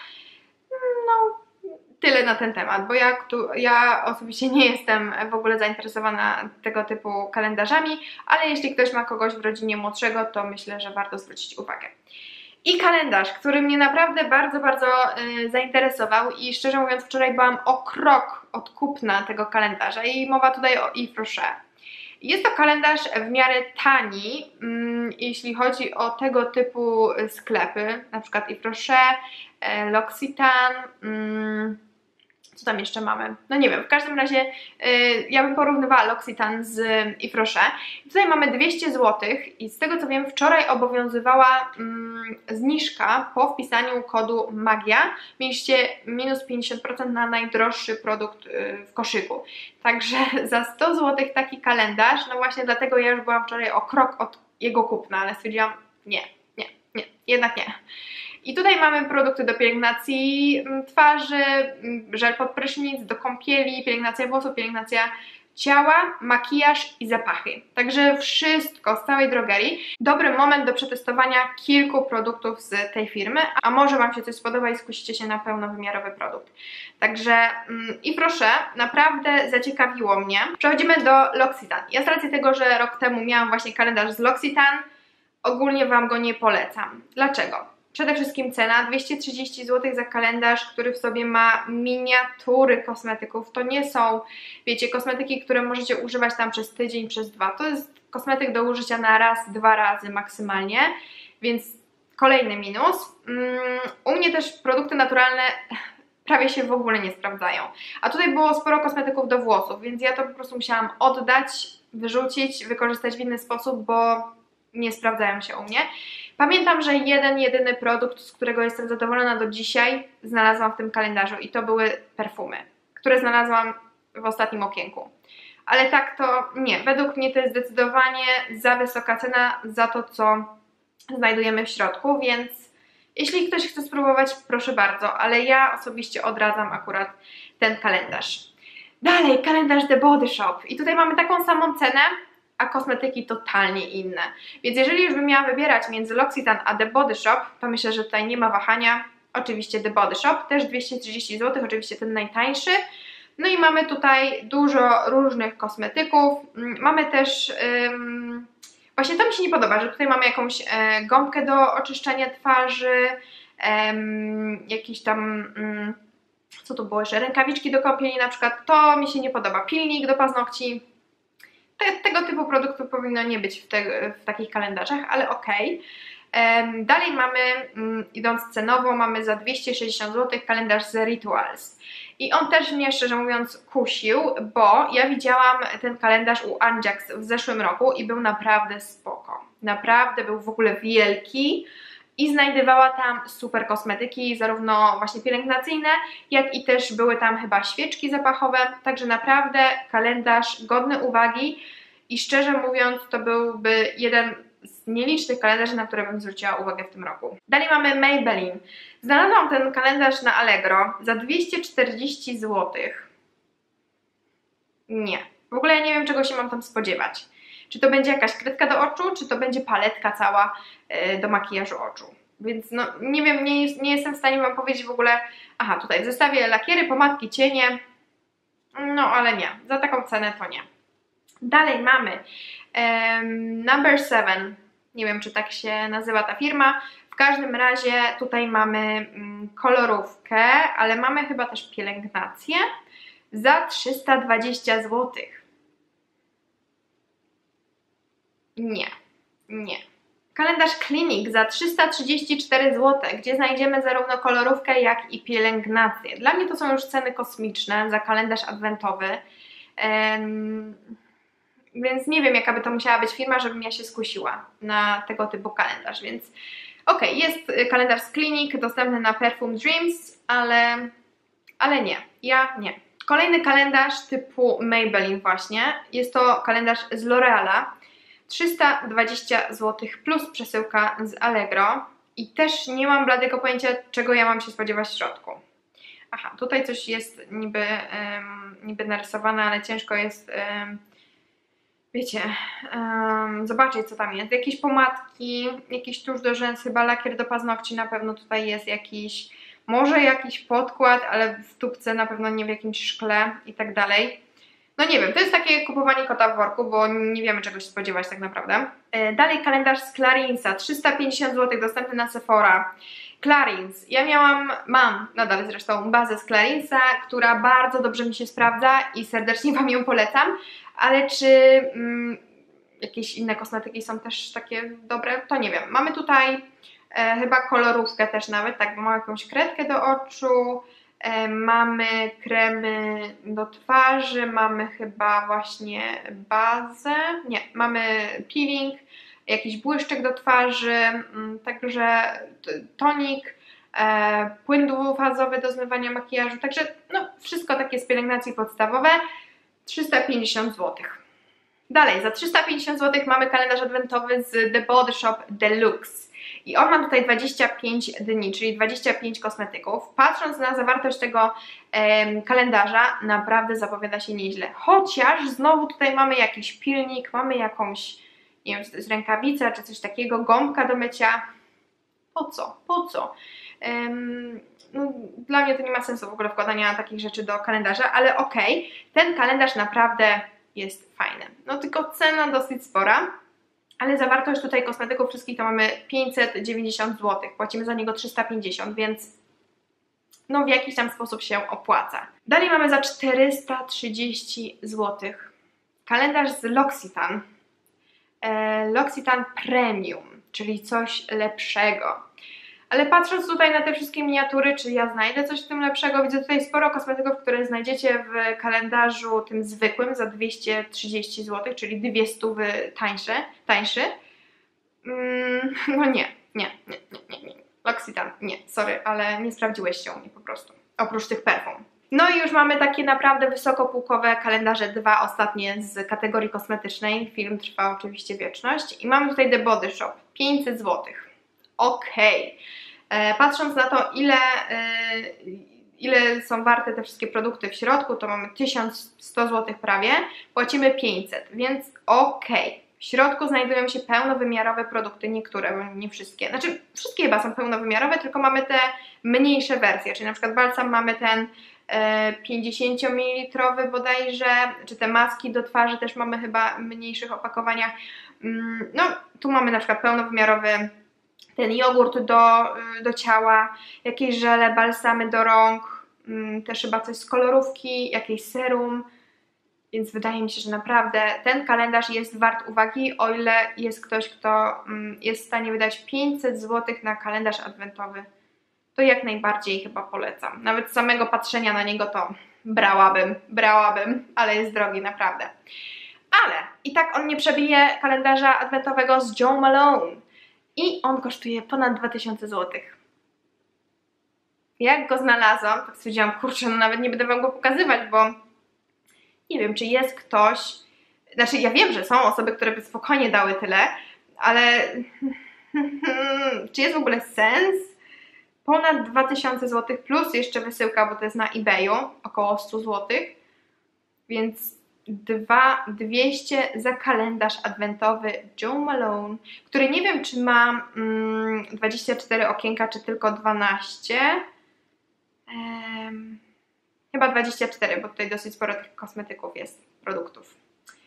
No, tyle na ten temat, bo ja, tu, ja osobiście nie jestem w ogóle zainteresowana tego typu kalendarzami, ale jeśli ktoś ma kogoś w rodzinie młodszego, to myślę, że warto zwrócić uwagę. I kalendarz, który mnie naprawdę bardzo, bardzo yy, zainteresował i szczerze mówiąc wczoraj byłam o krok od kupna tego kalendarza i mowa tutaj o Yves Rocher. Jest to kalendarz w miarę tani, yy, jeśli chodzi o tego typu sklepy, na przykład Yves Rocher, yy, L'Occitane, yy, co tam jeszcze mamy? No nie wiem, w każdym razie yy, ja bym porównywała L'Occitane z Yves Rocher. Tutaj mamy dwieście złotych i z tego co wiem wczoraj obowiązywała yy, zniżka po wpisaniu kodu MAGIA. Mieliście minus pięćdziesiąt procent na najdroższy produkt yy, w koszyku. Także za sto złotych taki kalendarz, no właśnie dlatego ja już byłam wczoraj o krok od jego kupna, ale stwierdziłam nie, nie, nie, jednak nie. I tutaj mamy produkty do pielęgnacji twarzy, żel pod prysznic, do kąpieli, pielęgnacja włosów, pielęgnacja ciała, makijaż i zapachy. Także wszystko z całej drogerii. Dobry moment do przetestowania kilku produktów z tej firmy, a może Wam się coś spodoba i skusicie się na pełnowymiarowy produkt. Także mm, i proszę, naprawdę zaciekawiło mnie. Przechodzimy do L'Occitane. Ja z racji tego, że rok temu miałam właśnie kalendarz z L'Occitane, ogólnie Wam go nie polecam. Dlaczego? Przede wszystkim cena, dwieście trzydzieści złotych za kalendarz, który w sobie ma miniatury kosmetyków. To nie są, wiecie, kosmetyki, które możecie używać tam przez tydzień, przez dwa. To jest kosmetyk do użycia na raz, dwa razy maksymalnie, więc kolejny minus. U mnie też produkty naturalne prawie się w ogóle nie sprawdzają. A tutaj było sporo kosmetyków do włosów, więc ja to po prostu musiałam oddać, wyrzucić, wykorzystać w inny sposób, bo nie sprawdzają się u mnie. Pamiętam, że jeden, jedyny produkt, z którego jestem zadowolona do dzisiaj, znalazłam w tym kalendarzu i to były perfumy, które znalazłam w ostatnim okienku. Ale tak to nie, według mnie to jest zdecydowanie za wysoka cena za to, co znajdujemy w środku, więc jeśli ktoś chce spróbować, proszę bardzo, ale ja osobiście odradzam akurat ten kalendarz. Dalej, kalendarz The Body Shop i tutaj mamy taką samą cenę, a kosmetyki totalnie inne. Więc jeżeli już bym miała wybierać między L'Occitane a The Body Shop, to myślę, że tutaj nie ma wahania. oczywiście The Body Shop, też dwieście trzydzieści złotych, oczywiście ten najtańszy. No i mamy tutaj dużo różnych kosmetyków. Mamy też, ym, właśnie to mi się nie podoba, że tutaj mamy jakąś e, gąbkę do oczyszczania twarzy, ym, jakieś tam, ym, co tu było jeszcze, rękawiczki do kąpieli na przykład, to mi się nie podoba. Pilnik do paznokci, te, tego typu produktów powinno nie być w, te, w takich kalendarzach, ale okej. Okay. Dalej mamy, idąc cenowo, mamy za dwieście sześćdziesiąt złotych kalendarz z Rituals. I on też mnie, szczerze mówiąc, kusił, bo ja widziałam ten kalendarz u Anjax w zeszłym roku i był naprawdę spoko. Naprawdę był w ogóle wielki i znajdowała tam super kosmetyki, zarówno właśnie pielęgnacyjne, jak i też były tam chyba świeczki zapachowe. Także naprawdę kalendarz godny uwagi i szczerze mówiąc, to byłby jeden z nielicznych kalendarzy, na które bym zwróciła uwagę w tym roku. Dalej mamy Maybelline. Znalazłam ten kalendarz na Allegro za dwieście czterdzieści złotych. Nie. W ogóle ja nie wiem, czego się mam tam spodziewać. Czy to będzie jakaś kredka do oczu, czy to będzie paletka cała yy, do makijażu oczu. Więc no nie wiem, nie, nie jestem w stanie wam powiedzieć w ogóle... Aha, tutaj w zestawie lakiery, pomadki, cienie. No ale nie. Za taką cenę to nie. Dalej mamy um, Number Seven. Nie wiem, czy tak się nazywa ta firma. W każdym razie tutaj mamy mm, kolorówkę, ale mamy chyba też pielęgnację za trzysta dwadzieścia złotych. Nie, nie. Kalendarz Clinique za trzysta trzydzieści cztery złote, gdzie znajdziemy zarówno kolorówkę, jak i pielęgnację. Dla mnie to są już ceny kosmiczne za kalendarz adwentowy. Um, Więc nie wiem, jaka by to musiała być firma, żebym ja się skusiła na tego typu kalendarz, więc okej, okay, jest kalendarz z Clinique dostępny na Perfume Dreams, ale, ale nie, ja nie. Kolejny kalendarz typu Maybelline właśnie, jest to kalendarz z L'Oreala, trzysta dwadzieścia złotych plus przesyłka z Allegro i też nie mam bladego pojęcia, czego ja mam się spodziewać w środku. Aha, tutaj coś jest niby, um, niby narysowane, ale ciężko jest... Um, Wiecie, um, zobaczyć co tam jest, jakieś pomadki, jakiś tusz do rzęs, chyba lakier do paznokci na pewno tutaj jest jakiś, może jakiś podkład, ale w tubce na pewno nie w jakimś szkle i tak dalej. No nie wiem, to jest takie kupowanie kota w worku, bo nie wiemy czego się spodziewać tak naprawdę. E, dalej kalendarz z Clarinsa, trzysta pięćdziesiąt złotych, dostępny na Sephora. Clarins, ja miałam, mam nadal zresztą bazę z Clarinsa, która bardzo dobrze mi się sprawdza i serdecznie wam ją polecam. Ale czy mm, jakieś inne kosmetyki są też takie dobre, to nie wiem. Mamy tutaj e, chyba kolorówkę też nawet, tak, bo mamy jakąś kredkę do oczu, e, mamy kremy do twarzy, mamy chyba właśnie bazę, nie, mamy peeling, jakiś błyszczyk do twarzy, m, także tonik, e, płyn dwufazowy do zmywania makijażu, także no wszystko takie z pielęgnacji podstawowe. trzysta pięćdziesiąt złotych. Dalej, za trzysta pięćdziesiąt złotych mamy kalendarz adwentowy z The Body Shop Deluxe. I on ma tutaj dwadzieścia pięć dni, czyli dwadzieścia pięć kosmetyków. Patrząc na zawartość tego em, kalendarza, naprawdę zapowiada się nieźle. Chociaż znowu tutaj mamy jakiś pilnik, mamy jakąś, nie wiem, czy to jest rękawica, czy coś takiego, gąbka do mycia. Po co? Po co? Um, no, dla mnie to nie ma sensu w ogóle wkładania takich rzeczy do kalendarza, ale okej, okay, ten kalendarz naprawdę jest fajny. No tylko cena dosyć spora, ale zawartość tutaj kosmetyków wszystkich to mamy pięćset dziewięćdziesiąt złotych, płacimy za niego trzysta pięćdziesiąt, więc no w jakiś tam sposób się opłaca. Dalej mamy za czterysta trzydzieści złotych kalendarz z L'Occitane, e, L'Occitane Premium, czyli coś lepszego. Ale patrząc tutaj na te wszystkie miniatury, czy ja znajdę coś w tym lepszego, widzę tutaj sporo kosmetyków, które znajdziecie w kalendarzu tym zwykłym za dwieście trzydzieści złotych, czyli dwie stówy tańsze, tańszy. Mm, no nie, nie, nie, nie, nie, nie. L'Occitane, nie, sorry, ale nie sprawdziłeś się u mnie po prostu, oprócz tych perfum. No i już mamy takie naprawdę wysokopółkowe kalendarze, dwa ostatnie z kategorii kosmetycznej. Film trwa oczywiście wieczność. I mamy tutaj The Body Shop, pięćset złotych. Okej. Okay. Patrząc na to, ile, e, ile są warte te wszystkie produkty w środku, to mamy tysiąc sto złotych prawie, płacimy pięćset, więc okej. Okay. W środku znajdują się pełnowymiarowe produkty, niektóre, bo nie wszystkie. Znaczy, wszystkie chyba są pełnowymiarowe, tylko mamy te mniejsze wersje, czyli na przykład balsam mamy ten e, pięćdziesięciomililitrowy bodajże, czy te maski do twarzy też mamy chyba w mniejszych opakowaniach. Mm, no, tu mamy na przykład pełnowymiarowy ten jogurt do, do ciała, jakieś żele, balsamy do rąk, mm, też chyba coś z kolorówki, jakieś serum. Więc wydaje mi się, że naprawdę ten kalendarz jest wart uwagi, o ile jest ktoś, kto jest w stanie wydać pięćset złotych na kalendarz adwentowy. To jak najbardziej chyba polecam. Nawet samego patrzenia na niego to brałabym, brałabym, ale jest drogi naprawdę. Ale i tak on nie przebije kalendarza adwentowego z Jo Malone. I on kosztuje ponad dwa tysiące złotych. Jak go znalazłam, to stwierdziłam, kurczę, no nawet nie będę wam go pokazywać, bo nie wiem, czy jest ktoś, znaczy ja wiem, że są osoby, które by spokojnie dały tyle, ale czy jest w ogóle sens? Ponad dwa tysiące złotych plus jeszcze wysyłka, bo to jest na eBayu, około sto złotych, więc dwa tysiące dwieście za kalendarz adwentowy Jo Malone, który nie wiem, czy ma mm, dwadzieścia cztery okienka, czy tylko dwanaście. Um, Chyba dwadzieścia cztery, bo tutaj dosyć sporo tych kosmetyków jest, produktów.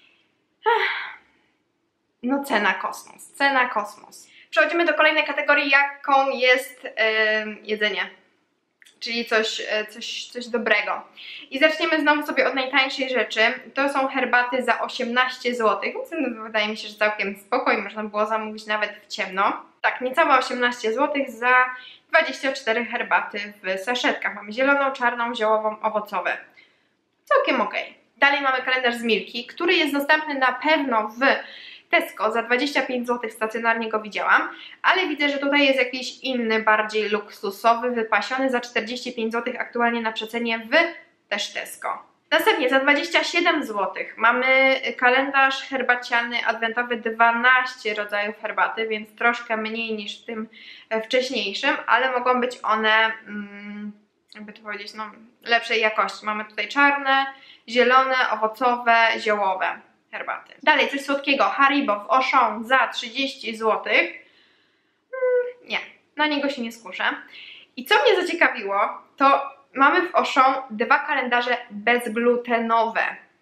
No cena kosmos, cena kosmos. Przechodzimy do kolejnej kategorii, jaką jest yy, jedzenie. Czyli coś, coś, coś dobrego. I zaczniemy znowu sobie od najtańszej rzeczy. To są herbaty za osiemnaście złotych. Więc wydaje mi się, że całkiem spokojnie można było zamówić nawet w ciemno. Tak, niecałe osiemnaście złotych za dwadzieścia cztery herbaty w saszetkach. Mamy zieloną, czarną, ziołową, owocowe. Całkiem ok. Dalej mamy kalendarz z Milki, który jest dostępny na pewno w Tesco za dwadzieścia pięć złotych, stacjonarnie go widziałam, ale widzę, że tutaj jest jakiś inny, bardziej luksusowy, wypasiony za czterdzieści pięć złotych, aktualnie na przecenie w też Tesco. Następnie za dwadzieścia siedem złotych mamy kalendarz herbaciany adwentowy, dwanaście rodzajów herbaty, więc troszkę mniej niż w tym wcześniejszym, ale mogą być one, mm, jakby to powiedzieć, no, lepszej jakości. Mamy tutaj czarne, zielone, owocowe, ziołowe herbaty. Dalej coś słodkiego, Haribo w Auchan za trzydzieści złotych. Hmm, nie, na niego się nie skuszę. I co mnie zaciekawiło, to mamy w Auchan dwa kalendarze bezglutenowe.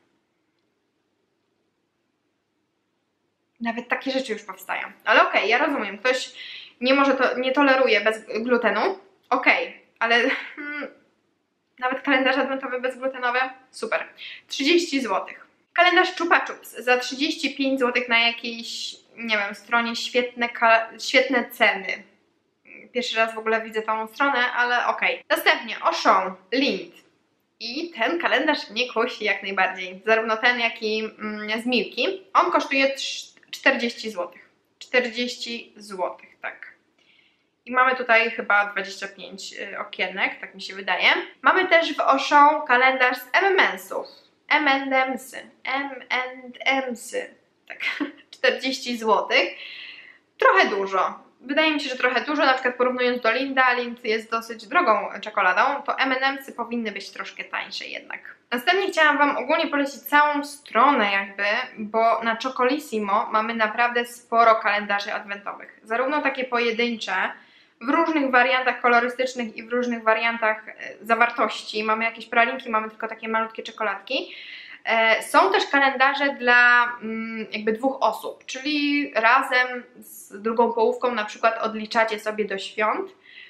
Nawet takie rzeczy już powstają. Ale okej, okay, ja rozumiem, ktoś nie może to, nie toleruje bez glutenu. Okej, okay, ale hmm, nawet kalendarze adwentowe bezglutenowe, super. trzydzieści złotych. Kalendarz Chupa Chups za trzydzieści pięć złotych na jakiejś, nie wiem, stronie, świetne, świetne ceny. Pierwszy raz w ogóle widzę tą stronę, ale okej. Okay. Następnie Auchan, Lindt. I ten kalendarz mnie kusi jak najbardziej. Zarówno ten, jak i mm, z Milki. On kosztuje czterdzieści złotych. czterdzieści złotych, tak. I mamy tutaj chyba dwadzieścia pięć okienek, tak mi się wydaje. Mamy też w Auchan kalendarz z M and M'sów. M and M'sy. M and M'sy. Tak, czterdzieści złotych. Trochę dużo. Wydaje mi się, że trochę dużo, na przykład porównując do Linda, Lind jest dosyć drogą czekoladą, to M and M'sy powinny być troszkę tańsze jednak. Następnie chciałam wam ogólnie polecić całą stronę jakby, bo na Chocolissimo mamy naprawdę sporo kalendarzy adwentowych. Zarówno takie pojedyncze, w różnych wariantach kolorystycznych i w różnych wariantach zawartości. Mamy jakieś pralinki, mamy tylko takie malutkie czekoladki. Są też kalendarze dla jakby dwóch osób, czyli razem z drugą połówką na przykład odliczacie sobie do świąt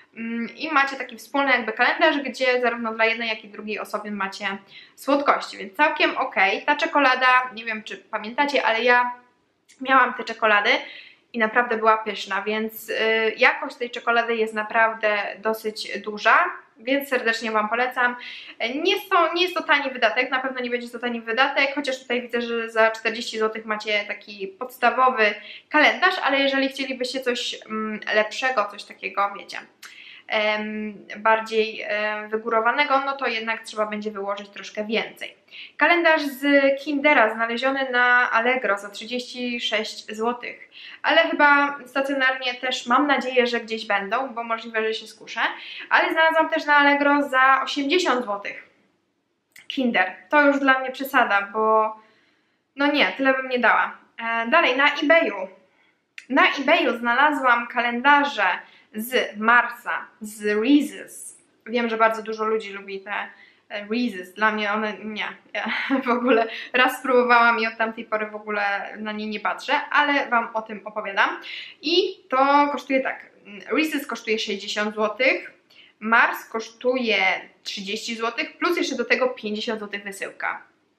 i macie taki wspólny jakby kalendarz, gdzie zarówno dla jednej, jak i drugiej osoby macie słodkości, więc całkiem ok. Ta czekolada, nie wiem czy pamiętacie, ale ja miałam te czekolady i naprawdę była pyszna, więc jakość tej czekolady jest naprawdę dosyć duża. Więc serdecznie wam polecam. Nie jest, to, nie jest to tani wydatek, na pewno nie będzie to tani wydatek, chociaż tutaj widzę, że za czterdzieści złotych macie taki podstawowy kalendarz, ale jeżeli chcielibyście coś mm, lepszego, coś takiego, wiecie, em, bardziej em, wygórowanego, no to jednak trzeba będzie wyłożyć troszkę więcej. Kalendarz z Kindera znaleziony na Allegro za trzydzieści sześć złotych, ale chyba stacjonarnie też mam nadzieję, że gdzieś będą, bo możliwe, że się skuszę, ale znalazłam też na Allegro za osiemdziesiąt złotych. Kinder, to już dla mnie przesada, bo no nie, tyle bym nie dała. E, dalej, na eBayu. Na eBayu znalazłam kalendarze z Marsa, z Reese's. Wiem, że bardzo dużo ludzi lubi te Reese's. Dla mnie one nie. Ja w ogóle raz spróbowałam i od tamtej pory w ogóle na nie nie patrzę, ale Wam o tym opowiadam. I to kosztuje tak. Reese's kosztuje sześćdziesiąt złotych, Mars kosztuje trzydzieści złotych, plus jeszcze do tego pięćdziesiąt złotych wysyłka.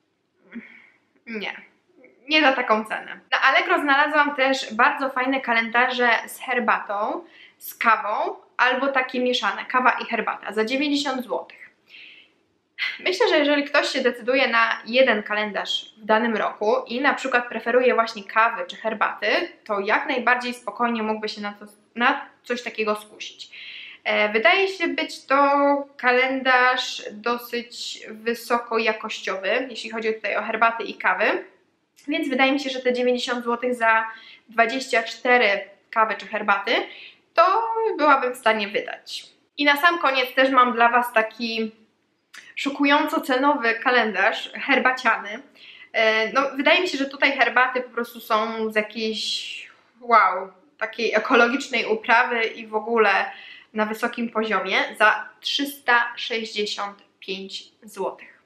Nie. Nie za taką cenę. Na Allegro znalazłam też bardzo fajne kalendarze z herbatą, z kawą, albo takie mieszane, kawa i herbata, za dziewięćdziesiąt złotych. Myślę, że jeżeli ktoś się decyduje na jeden kalendarz w danym roku i na przykład preferuje właśnie kawy czy herbaty, to jak najbardziej spokojnie mógłby się na, to, na coś takiego skusić. Wydaje się być to kalendarz dosyć wysokojakościowy, jeśli chodzi tutaj o herbaty i kawy, więc wydaje mi się, że te dziewięćdziesiąt złotych za dwadzieścia cztery kawy czy herbaty to byłabym w stanie wydać. I na sam koniec też mam dla Was taki szokująco cenowy kalendarz herbaciany. No, wydaje mi się, że tutaj herbaty po prostu są z jakiejś, wow, takiej ekologicznej uprawy i w ogóle na wysokim poziomie za trzysta sześćdziesiąt pięć złotych.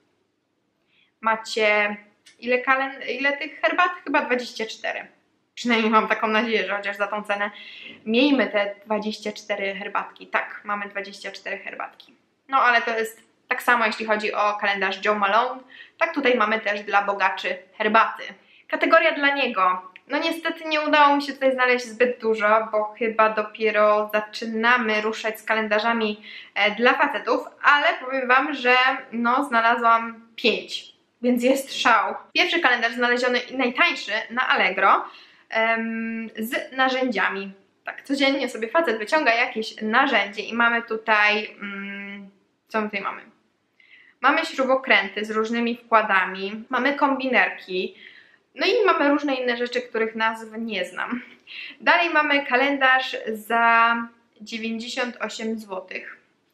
Macie ile, kalen ile tych herbat? Chyba dwadzieścia cztery. Przynajmniej mam taką nadzieję, że chociaż za tą cenę miejmy te dwadzieścia cztery herbatki. Tak, mamy dwadzieścia cztery herbatki. No ale to jest tak samo, jeśli chodzi o kalendarz Joe Malone. Tak tutaj mamy też dla bogaczy herbaty. Kategoria dla niego. No niestety nie udało mi się tutaj znaleźć zbyt dużo, bo chyba dopiero zaczynamy ruszać z kalendarzami e, dla facetów, ale powiem Wam, że no znalazłam pięć, więc jest szał. Pierwszy kalendarz znaleziony i najtańszy na Allegro em, z narzędziami. Tak, codziennie sobie facet wyciąga jakieś narzędzie i mamy tutaj, mm, co my tutaj mamy? Mamy śrubokręty z różnymi wkładami, mamy kombinerki, no i mamy różne inne rzeczy, których nazw nie znam. Dalej mamy kalendarz za dziewięćdziesiąt osiem złotych.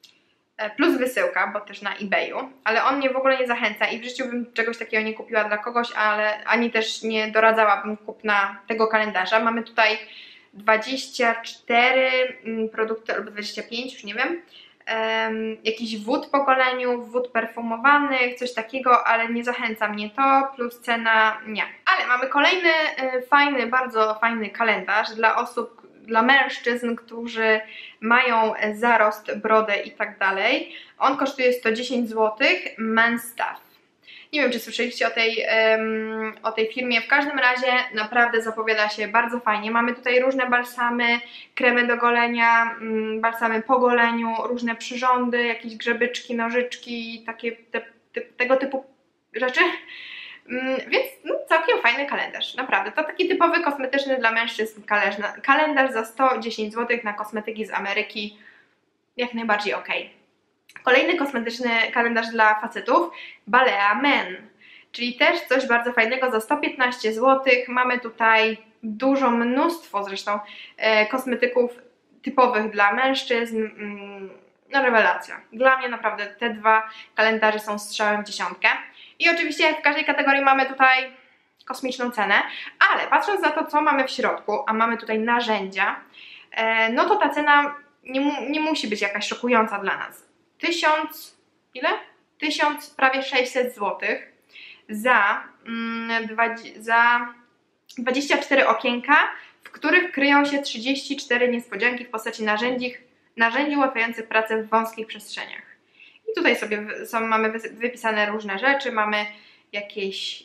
Plus wysyłka, bo też na eBayu, ale on mnie w ogóle nie zachęca i w życiu bym czegoś takiego nie kupiła dla kogoś, ale ani też nie doradzałabym kupna tego kalendarza. Mamy tutaj dwadzieścia cztery produkty, albo dwadzieścia pięć, już nie wiem, um, jakiś wód po goleniu, wód perfumowanych, coś takiego, ale nie zachęca mnie to, plus cena nie. Ale mamy kolejny fajny, bardzo fajny kalendarz dla osób, dla mężczyzn, którzy mają zarost, brodę i tak dalej. On kosztuje sto dziesięć złotych, Men's Stuff. Nie wiem, czy słyszeliście o tej, um, o tej firmie, w każdym razie naprawdę zapowiada się bardzo fajnie. Mamy tutaj różne balsamy, kremy do golenia, um, balsamy po goleniu, różne przyrządy, jakieś grzebyczki, nożyczki, takie te, te, tego typu rzeczy. Um, więc no, całkiem fajny kalendarz, naprawdę. To taki typowy kosmetyczny dla mężczyzn kalendarz, kalendarz za sto dziesięć złotych na kosmetyki z Ameryki. Jak najbardziej ok. Kolejny kosmetyczny kalendarz dla facetów, Balea Men, czyli też coś bardzo fajnego za sto piętnaście złotych. Mamy tutaj dużo, mnóstwo zresztą e, kosmetyków typowych dla mężczyzn. Mm, no rewelacja. Dla mnie naprawdę te dwa kalendarze są strzałem w dziesiątkę. I oczywiście jak w każdej kategorii mamy tutaj kosmiczną cenę, ale patrząc na to, co mamy w środku, a mamy tutaj narzędzia, e, no to ta cena nie, mu, nie musi być jakaś szokująca dla nas. Tysiąc, ile? Tysiąc, prawie sześćset złotych za, mm, dwadzieścia, za dwadzieścia cztery okienka, w których kryją się trzydzieści cztery niespodzianki w postaci narzędzi, narzędzi ułatwiających pracę w wąskich przestrzeniach. I tutaj sobie są, mamy wypisane różne rzeczy, mamy jakieś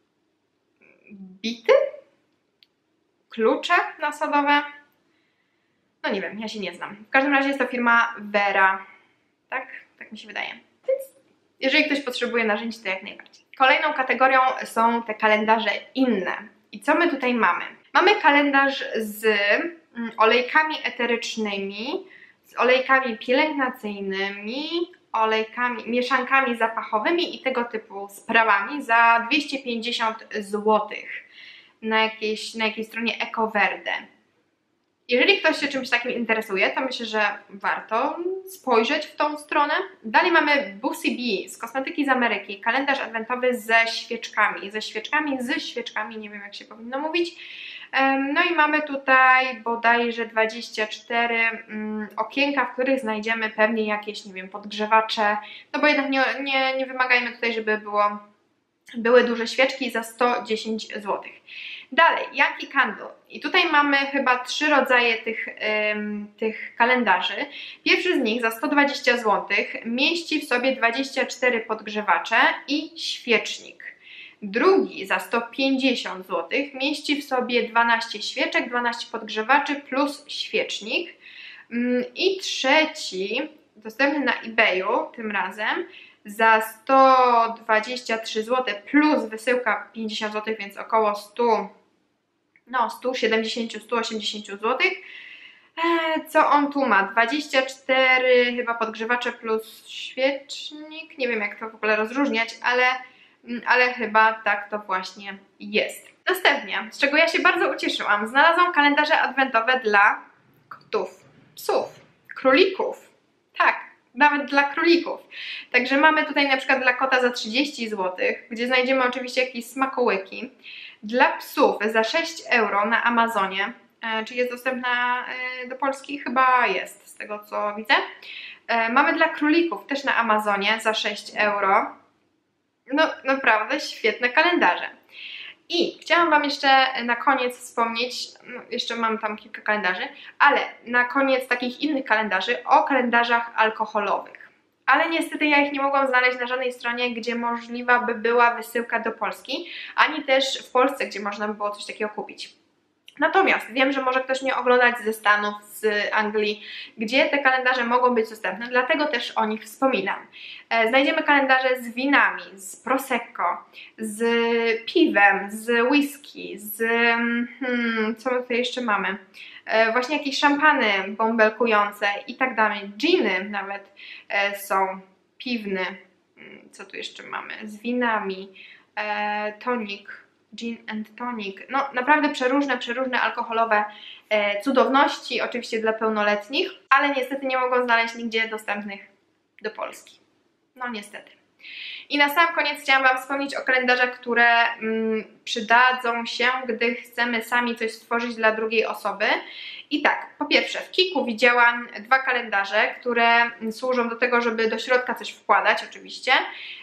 bity, klucze nasadowe, no nie wiem, ja się nie znam. W każdym razie jest to firma Vera. Tak? Tak mi się wydaje. Więc jeżeli ktoś potrzebuje narzędzi, to jak najbardziej. Kolejną kategorią są te kalendarze inne. I co my tutaj mamy? Mamy kalendarz z olejkami eterycznymi, z olejkami pielęgnacyjnymi, olejkami, mieszankami zapachowymi i tego typu sprawami za dwieście pięćdziesiąt złotych na jakiejś, na jakiejś stronie EcoVerde. Jeżeli ktoś się czymś takim interesuje, to myślę, że warto spojrzeć w tą stronę. Dalej mamy Busy Bee z kosmetyki z Ameryki, kalendarz adwentowy ze świeczkami, ze świeczkami, z świeczkami, nie wiem jak się powinno mówić. No i mamy tutaj bodajże dwadzieścia cztery um, okienka, w których znajdziemy pewnie jakieś, nie wiem, podgrzewacze, no bo jednak nie, nie, nie wymagajmy tutaj, żeby było, były duże świeczki za sto dziesięć złotych. Dalej, Yankee Candle. I tutaj mamy chyba trzy rodzaje tych, ym, tych kalendarzy. Pierwszy z nich za sto dwadzieścia złotych mieści w sobie dwadzieścia cztery podgrzewacze i świecznik. Drugi za sto pięćdziesiąt złotych mieści w sobie dwanaście świeczek, dwanaście podgrzewaczy plus świecznik. Ym, I trzeci, dostępny na eBayu tym razem, za sto dwadzieścia trzy złote plus wysyłka pięćdziesiąt złotych, więc około sto, no sto siedemdziesiąt do stu osiemdziesięciu złotych. Eee, co on tu ma? dwadzieścia cztery chyba podgrzewacze plus świecznik. Nie wiem jak to w ogóle rozróżniać, ale, ale chyba tak to właśnie jest. Następnie, z czego ja się bardzo ucieszyłam, znalazłam kalendarze adwentowe dla kotów, psów, królików. Tak. Nawet dla królików. Także mamy tutaj na przykład dla kota za trzydzieści złotych, gdzie znajdziemy oczywiście jakieś smakołyki. Dla psów za sześć euro na Amazonie. E, czy jest dostępna e, do Polski? Chyba jest, z tego co widzę. E, mamy dla królików też na Amazonie za sześć euro. No naprawdę świetne kalendarze. I chciałam Wam jeszcze na koniec wspomnieć, no jeszcze mam tam kilka kalendarzy, ale na koniec takich innych kalendarzy o kalendarzach alkoholowych. Ale niestety ja ich nie mogłam znaleźć na żadnej stronie, gdzie możliwa by była wysyłka do Polski, ani też w Polsce, gdzie można by było coś takiego kupić. Natomiast wiem, że może ktoś mnie oglądać ze Stanów, z Anglii, gdzie te kalendarze mogą być dostępne, dlatego też o nich wspominam. Znajdziemy kalendarze z winami, z prosecco, z piwem, z whisky, z... Hmm, co my tutaj jeszcze mamy? Właśnie jakieś szampany bąbelkujące i tak dalej. Giny nawet są, piwny. Co tu jeszcze mamy? Z winami, tonik. Gin and tonic. No naprawdę przeróżne, przeróżne alkoholowe e, cudowności, oczywiście dla pełnoletnich, ale niestety nie mogą znaleźć nigdzie dostępnych do Polski. No niestety. I na sam koniec chciałam Wam wspomnieć o kalendarzach, które mm, przydadzą się, gdy chcemy sami coś stworzyć dla drugiej osoby. I tak, po pierwsze w Kiku widziałam dwa kalendarze, które służą do tego, żeby do środka coś wkładać oczywiście,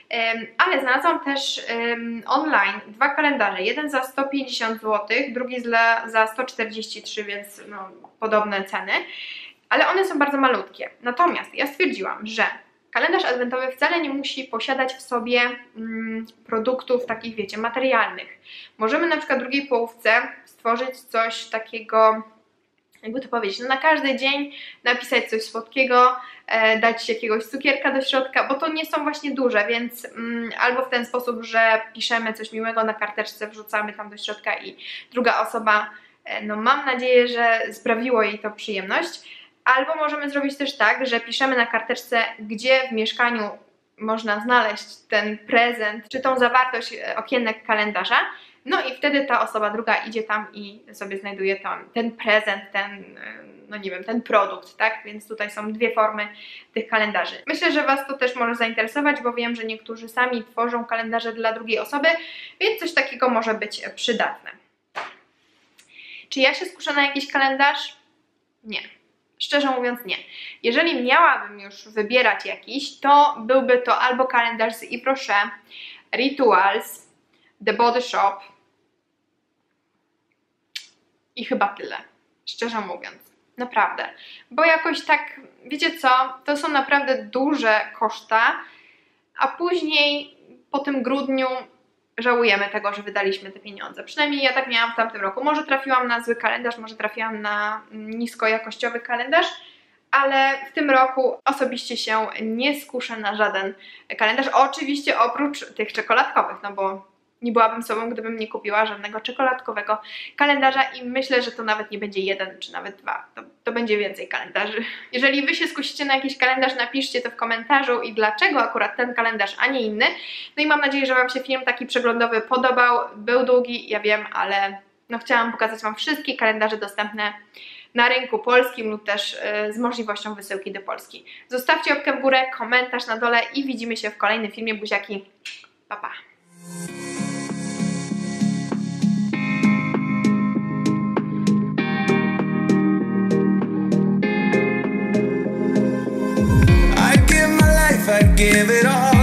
ale znalazłam też online dwa kalendarze, jeden za sto pięćdziesiąt złotych, drugi za sto czterdzieści trzy, więc no, podobne ceny, ale one są bardzo malutkie. Natomiast ja stwierdziłam, że kalendarz adwentowy wcale nie musi posiadać w sobie mm, produktów takich, wiecie, materialnych. Możemy na przykład w drugiej połówce stworzyć coś takiego, jakby to powiedzieć, no na każdy dzień napisać coś słodkiego, e, dać jakiegoś cukierka do środka, bo to nie są właśnie duże, więc mm, albo w ten sposób, że piszemy coś miłego na karteczce, wrzucamy tam do środka i druga osoba, e, no mam nadzieję, że sprawiło jej to przyjemność. Albo możemy zrobić też tak, że piszemy na karteczce, gdzie w mieszkaniu można znaleźć ten prezent, czy tą zawartość okienek kalendarza. No i wtedy ta osoba druga idzie tam i sobie znajduje ten, ten prezent, ten, no nie wiem, ten produkt, tak? Więc tutaj są dwie formy tych kalendarzy. Myślę, że Was to też może zainteresować, bo wiem, że niektórzy sami tworzą kalendarze dla drugiej osoby, więc coś takiego może być przydatne. Czy ja się skuszę na jakiś kalendarz? Nie. Szczerze mówiąc nie. Jeżeli miałabym już wybierać jakiś, to byłby to albo kalendarz z Yves Rocher, Rituals, The Body Shop i chyba tyle. Szczerze mówiąc. Naprawdę. Bo jakoś tak, wiecie co, to są naprawdę duże koszta, a później po tym grudniu żałujemy tego, że wydaliśmy te pieniądze. Przynajmniej ja tak miałam w tamtym roku. Może trafiłam na zły kalendarz, może trafiłam na niskojakościowy kalendarz, ale w tym roku osobiście się nie skuszę na żaden kalendarz. Oczywiście oprócz tych czekoladkowych, no bo nie byłabym sobą, gdybym nie kupiła żadnego czekoladkowego kalendarza i myślę, że to nawet nie będzie jeden czy nawet dwa. To, to będzie więcej kalendarzy. Jeżeli Wy się skusicie na jakiś kalendarz, napiszcie to w komentarzu i dlaczego akurat ten kalendarz, a nie inny. No i mam nadzieję, że Wam się film taki przeglądowy podobał. Był długi, ja wiem, ale no chciałam pokazać Wam wszystkie kalendarze dostępne na rynku polskim lub też z możliwością wysyłki do Polski. Zostawcie łapkę w górę, komentarz na dole i widzimy się w kolejnym filmie. Buziaki, pa pa! I give it all.